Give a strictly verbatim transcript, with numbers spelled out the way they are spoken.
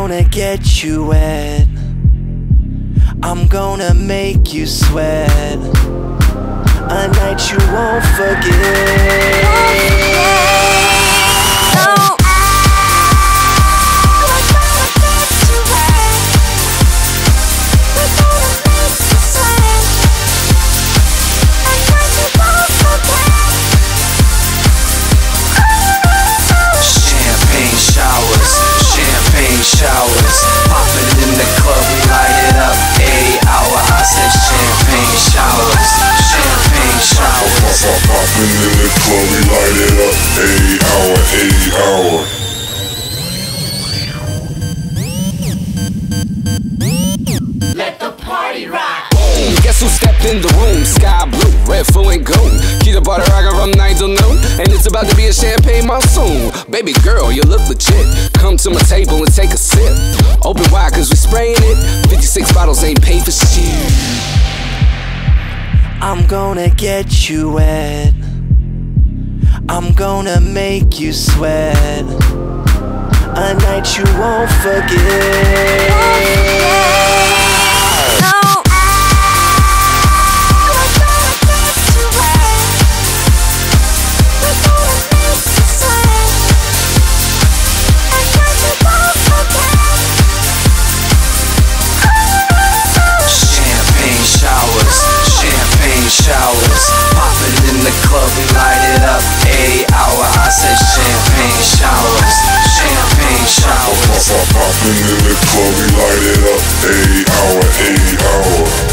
gonna get you wet. I'm gonna make you sweat. A night you won't forget. No. Showers, popping in the club, we light it up. Every hour, I said champagne showers, champagne showers. Popping in the club, we light it up. Every hour, every hour. Let the party rock. Boom, guess who stepped in the room? Sky blue, red, full and gold. Keep the butter rockin' from nine till noon, and it's about to be a champagne monsoon. Baby girl, you look legit. Come to my table and take a sip. Open wide cause we spraying it. fifty-six bottles ain't paid for shit. I'm gonna get you wet. I'm gonna make you sweat. A night you won't forget. No. Showers, popping in the club, we light it up. Every hour, I said champagne showers, champagne showers. Popping in the club, we light it up. Every hour, every hour.